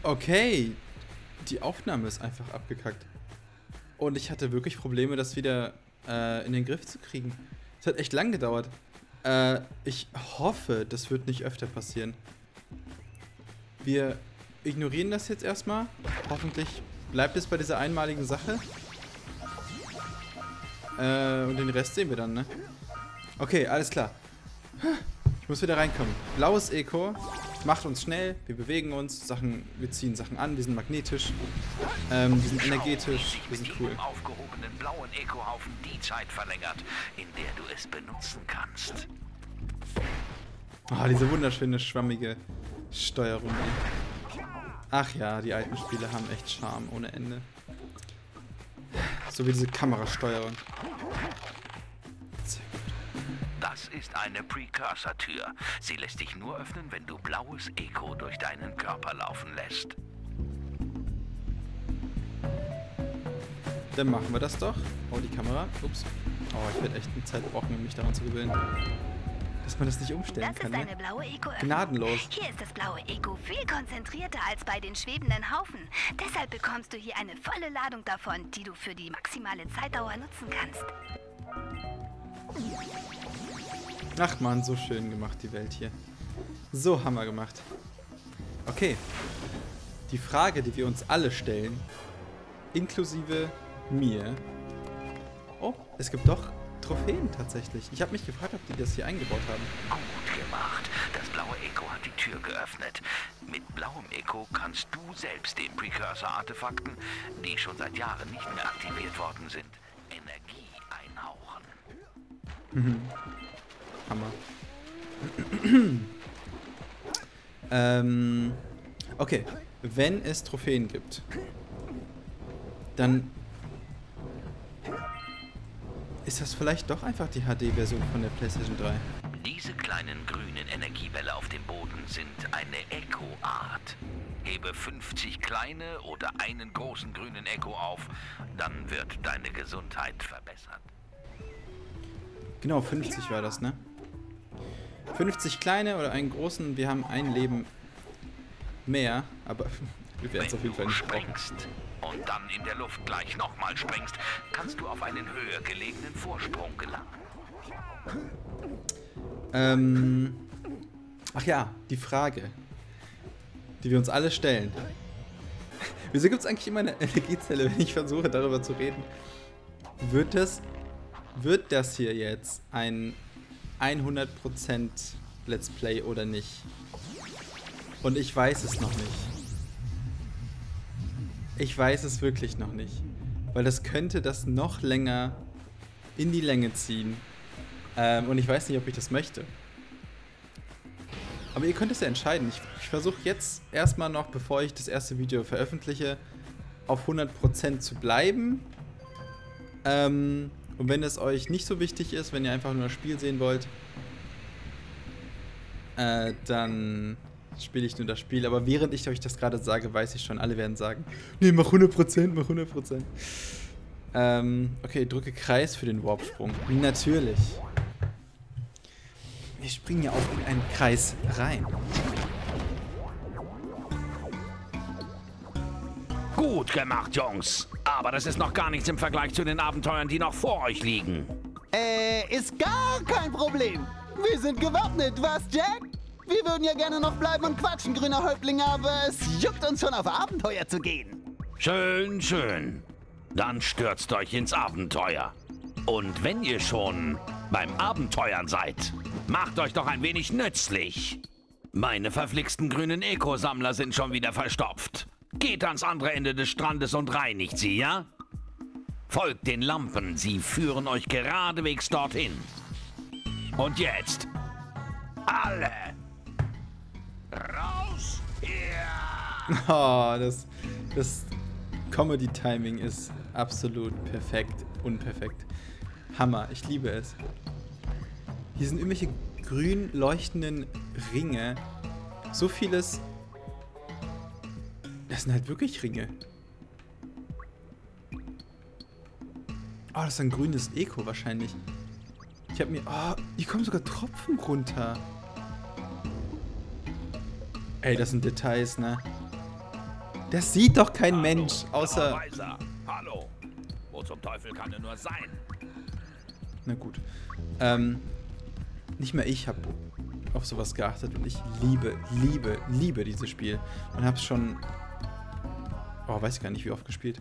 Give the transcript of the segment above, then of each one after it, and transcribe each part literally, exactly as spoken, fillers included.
Okay. Die Aufnahme ist einfach abgekackt. Und ich hatte wirklich Probleme, das wieder äh, in den Griff zu kriegen. Es hat echt lang gedauert. Äh, ich hoffe, das wird nicht öfter passieren. Wir ignorieren das jetzt erstmal. Hoffentlich bleibt es bei dieser einmaligen Sache. Äh, und den Rest sehen wir dann, ne? Okay, alles klar. Ich muss wieder reinkommen. Blaues Eco macht uns schnell. Wir bewegen uns. Sachen, wir ziehen Sachen an. Wir sind magnetisch. Ähm, wir sind energetisch. Wir sind cool. Aufgehobenen blauen Eco-Haufen die Zeit verlängert, in der du es benutzen kannst. Ah, oh, diese wunderschöne, schwammige Steuerung. Ach ja, die alten Spiele haben echt Charme ohne Ende. So wie diese Kamerasteuerung. Das ist eine Precursor-Tür. Sie lässt sich nur öffnen, wenn du blaues Eco durch deinen Körper laufen lässt. Dann machen wir das doch. Oh, die Kamera. Ups. Oh, ich werde echt eine Zeit brauchen, um mich daran zu gewöhnen. Dass man das nicht umstellen das kann, ist eine ne? blaue Eco. Gnadenlos. Hier ist das blaue Eco viel konzentrierter als bei den schwebenden Haufen. Deshalb bekommst du hier eine volle Ladung davon, die du für die maximale Zeitdauer nutzen kannst. Ach man, so schön gemacht, die Welt hier. So haben wir gemacht. Okay. Die Frage, die wir uns alle stellen, inklusive mir. Oh, es gibt doch Trophäen tatsächlich. Ich habe mich gefragt, ob die das hier eingebaut haben. Gut gemacht. Das blaue Eco hat die Tür geöffnet. Mit blauem Eco kannst du selbst den Precursor-Artefakten, die schon seit Jahren nicht mehr aktiviert worden sind, Energie einhauchen. Mhm. Hammer. ähm, okay. Wenn es Trophäen gibt, dann ist das vielleicht doch einfach die H D-Version von der PlayStation drei. Diese kleinen grünen Energiebälle auf dem Boden sind eine Eco-Art. Hebe fünfzig kleine oder einen großen grünen Eco auf, dann wird deine Gesundheit verbessert. Genau, fünfzig war das, ne? fünfzig kleine oder einen großen, wir haben ein Leben mehr, aber wir werden es auf jeden Fall nicht brauchen. Und dann in der Luft gleich nochmal sprengst, kannst du auf einen höher gelegenen Vorsprung gelangen. Ähm, ach ja, die Frage, die wir uns alle stellen. Wieso gibt es eigentlich immer eine Energiezelle, wenn ich versuche, darüber zu reden? Wird das, wird das hier jetzt ein hundert Prozent Let's Play oder nicht? Und ich weiß es noch nicht. Ich weiß es wirklich noch nicht. Weil das könnte das noch länger in die Länge ziehen. Ähm, und ich weiß nicht, ob ich das möchte. Aber ihr könnt es ja entscheiden. Ich, ich versuche jetzt erstmal noch, bevor ich das erste Video veröffentliche, auf hundert Prozent zu bleiben. Ähm, und wenn es euch nicht so wichtig ist, wenn ihr einfach nur das Spiel sehen wollt, äh, dann spiele ich nur das Spiel. Aber während ich euch das gerade sage, weiß ich schon, alle werden sagen, nee, mach hundert Prozent, mach hundert Prozent. Ähm, okay, drücke Kreis für den Warpsprung. Natürlich. Wir springen ja auch in einen Kreis rein. Gut gemacht, Jungs. Aber das ist noch gar nichts im Vergleich zu den Abenteuern, die noch vor euch liegen. Äh, ist gar kein Problem. Wir sind gewappnet, was, Jack? Wir würden ja gerne noch bleiben und quatschen, grüner Häuptling, aber es juckt uns schon auf Abenteuer zu gehen. Schön, schön. Dann stürzt euch ins Abenteuer. Und wenn ihr schon beim Abenteuern seid, macht euch doch ein wenig nützlich. Meine verflixten grünen Eco-Sammler sind schon wieder verstopft. Geht ans andere Ende des Strandes und reinigt sie, ja? Folgt den Lampen, sie führen euch geradewegs dorthin. Und jetzt, alle, raus hier! Oh, das, das Comedy-Timing ist absolut perfekt, unperfekt. Hammer, ich liebe es. Hier sind irgendwelche grün leuchtenden Ringe. So vieles. Das sind halt wirklich Ringe. Oh, das ist ein grünes Eco wahrscheinlich. Ich hab mir... Oh, hier kommen sogar Tropfen runter. Ey, das sind Details, ne? Das sieht doch kein Hallo, Mensch, außer... Weiser. Hallo. Wo zum Teufel kann er nur sein? Na gut. Ähm, nicht mehr ich habe auf sowas geachtet und ich liebe, liebe, liebe dieses Spiel. Und habe es schon... Oh, weiß gar nicht, wie oft gespielt.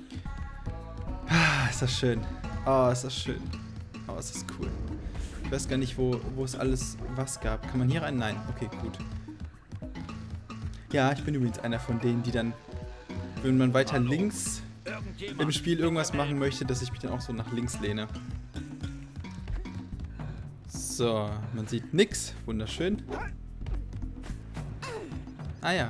Ah, ist das schön. Oh, ist das schön. Oh, ist das cool. Ich weiß gar nicht, wo, wo es alles was gab. Kann man hier rein? Nein. Okay, gut. Ja, ich bin übrigens einer von denen, die dann, wenn man weiter links im Spiel irgendwas machen möchte, dass ich mich dann auch so nach links lehne. So, man sieht nix. Wunderschön. Ah ja.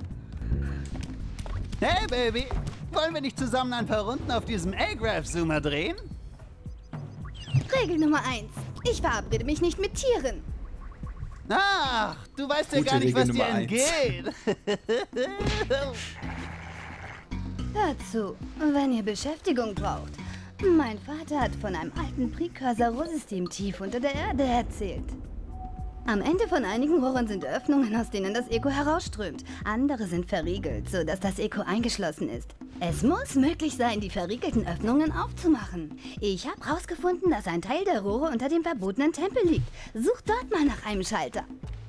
Hey, Baby. Wollen wir nicht zusammen ein paar Runden auf diesem A-Graph-Zoomer drehen? Regel Nummer eins. Ich verabrede mich nicht mit Tieren. Ach, du weißt ja Gute gar nicht, Regel was Nummer dir eins. entgeht. Hört zu, wenn ihr Beschäftigung braucht. Mein Vater hat von einem alten Precursor-Rohrsystem tief unter der Erde erzählt. Am Ende von einigen Rohren sind Öffnungen, aus denen das Echo herausströmt. Andere sind verriegelt, sodass das Echo eingeschlossen ist. Es muss möglich sein, die verriegelten Öffnungen aufzumachen. Ich habe herausgefunden, dass ein Teil der Rohre unter dem verbotenen Tempel liegt. Sucht dort mal nach einem Schalter.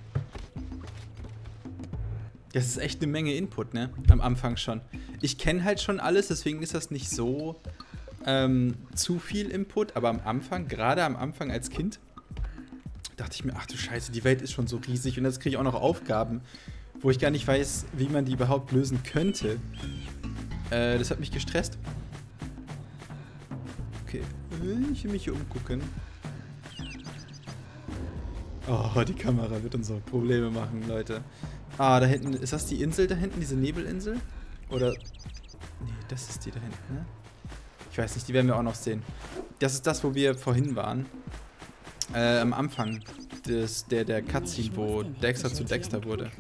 Das ist echt eine Menge Input, ne? Am Anfang schon. Ich kenne halt schon alles, deswegen ist das nicht so ähm, zu viel Input. Aber am Anfang, gerade am Anfang als Kind, dachte ich mir, ach du Scheiße, die Welt ist schon so riesig. Und jetzt kriege ich auch noch Aufgaben, wo ich gar nicht weiß, wie man die überhaupt lösen könnte. Äh, das hat mich gestresst. Okay, ich will mich hier umgucken. Oh, die Kamera wird uns so Probleme machen, Leute. Ah, da hinten, ist das die Insel da hinten, diese Nebelinsel? Oder, nee, das ist die da hinten, ne? Ich weiß nicht, die werden wir auch noch sehen. Das ist das, wo wir vorhin waren. Äh, am Anfang des, der, der Cutscene, wo Dexter zu Dexter wurde.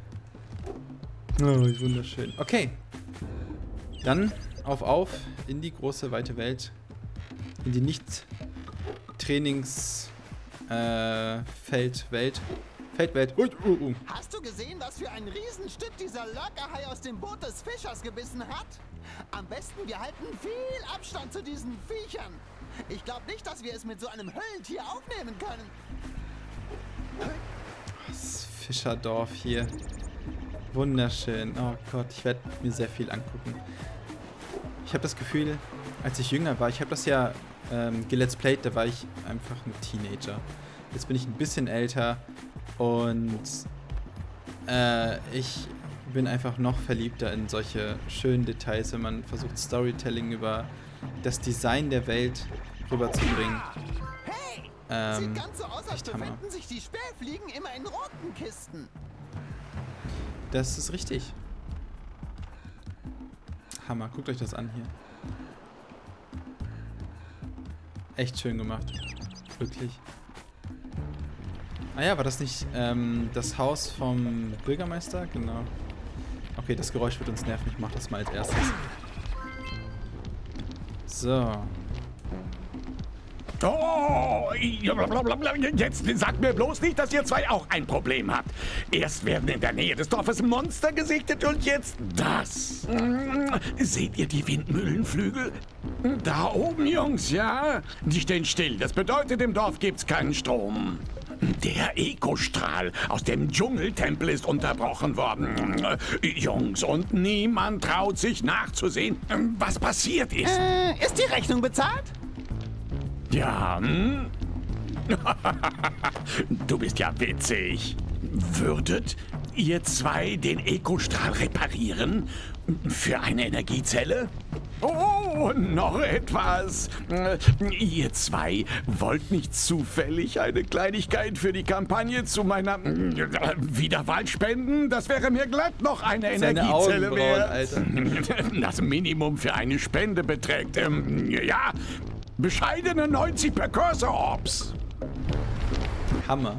Oh, wie wunderschön. Okay. Dann auf, auf in die große, weite Welt. In die Nicht-Trainings- äh, Feldwelt. Feldwelt. Uh, uh, uh. Hast du gesehen, was für ein Riesenstück dieser Lurkerhai aus dem Boot des Fischers gebissen hat? Am besten, wir halten viel Abstand zu diesen Viechern. Ich glaube nicht, dass wir es mit so einem Höllentier aufnehmen können. Das Fischerdorf hier. Wunderschön. Oh Gott, ich werde mir sehr viel angucken. Ich habe das Gefühl, als ich jünger war, ich habe das ja ähm, gelet's played, da war ich einfach ein Teenager. Jetzt bin ich ein bisschen älter und äh, ich bin einfach noch verliebter in solche schönen Details, wenn man versucht, Storytelling über das Design der Welt rüberzubringen. Hey! Ähm, Sieht ganz so aus, als echt Hammer. befinden sich die Spähfliegen immer in roten Kisten. Das ist richtig. Hammer, guckt euch das an hier. Echt schön gemacht. Wirklich. Ah ja, war das nicht ähm, das Haus vom Bürgermeister? Genau. Okay, das Geräusch wird uns nerven. Ich mach das mal als erstes. So. Oh, jetzt sagt mir bloß nicht, dass ihr zwei auch ein Problem habt. Erst werden in der Nähe des Dorfes Monster gesichtet und jetzt das. Seht ihr die Windmühlenflügel? Da oben, Jungs, ja? Die stehen still. Das bedeutet, im Dorf gibt's keinen Strom. Der Ekostrahl aus dem Dschungeltempel ist unterbrochen worden. Jungs, und niemand traut sich nachzusehen, was passiert ist. Äh, ist die Rechnung bezahlt? Ja, hm? Du bist ja witzig. Würdet ihr zwei den Ekostrahl reparieren? Für eine Energiezelle? Oh, noch etwas. Ihr zwei wollt nicht zufällig eine Kleinigkeit für die Kampagne zu meiner Wiederwahl spenden? Das wäre mir glatt noch eine Seine Energiezelle Augenbrauen, wert. Alter. Das Minimum für eine Spende beträgt, ähm, ja, bescheidene neunzig Precursor-Orbs. Hammer.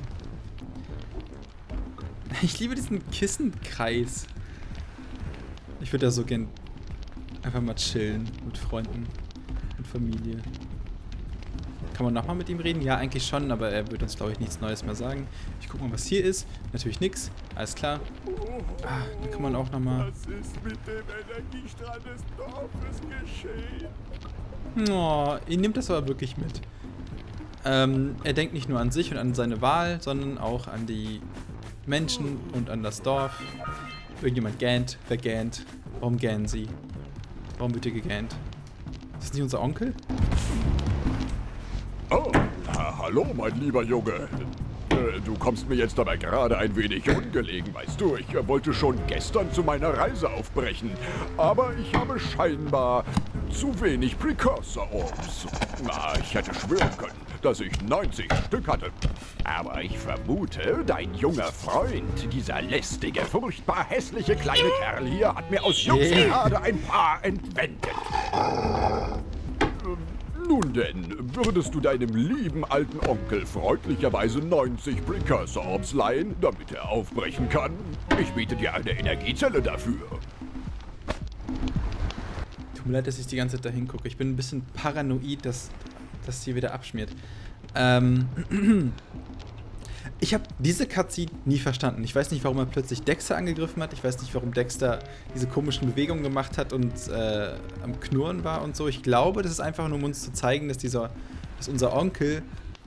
Ich liebe diesen Kissenkreis. Ich würde da so gern einfach mal chillen mit Freunden und Familie. Kann man nochmal mit ihm reden? Ja, eigentlich schon, aber er wird uns, glaube ich, nichts Neues mehr sagen. Ich gucke mal, was hier ist. Natürlich nichts. Alles klar. Ah, da kann man auch nochmal... Was ist mit dem Energiestrahl des Dorfes geschehen? Oh, ihn nimmt das aber wirklich mit. Ähm, er denkt nicht nur an sich und an seine Wahl, sondern auch an die Menschen und an das Dorf. Irgendjemand gähnt. Wer gähnt? Warum gähnen sie? Warum wird hier gegähnt? Ist das nicht unser Onkel? Oh, ha hallo, mein lieber Junge. Äh, du kommst mir jetzt aber gerade ein wenig ungelegen, weißt du. Ich äh, wollte schon gestern zu meiner Reise aufbrechen, aber ich habe scheinbar zu wenig Precursor-Orbs. Na, ich hätte schwören können, dass ich neunzig Stück hatte. Aber ich vermute, dein junger Freund, dieser lästige, furchtbar hässliche kleine Kerl hier, hat mir aus Jux gerade ein paar entwendet. Nun denn, würdest du deinem lieben alten Onkel freundlicherweise neunzig Precursor-Orbs leihen, damit er aufbrechen kann? Ich biete dir eine Energiezelle dafür. Tut mir leid, dass ich die ganze Zeit da hingucke. Ich bin ein bisschen paranoid, dass das hier wieder abschmiert. Ähm... Ich habe diese Cutscene nie verstanden. Ich weiß nicht, warum er plötzlich Dexter angegriffen hat. Ich weiß nicht, warum Dexter diese komischen Bewegungen gemacht hat und äh, am Knurren war und so. Ich glaube, das ist einfach nur, um uns zu zeigen, dass dieser, dass unser Onkel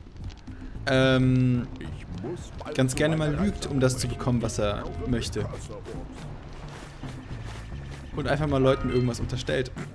ähm, ganz gerne mal lügt, um das zu bekommen, was er möchte. Und einfach mal Leuten irgendwas unterstellt.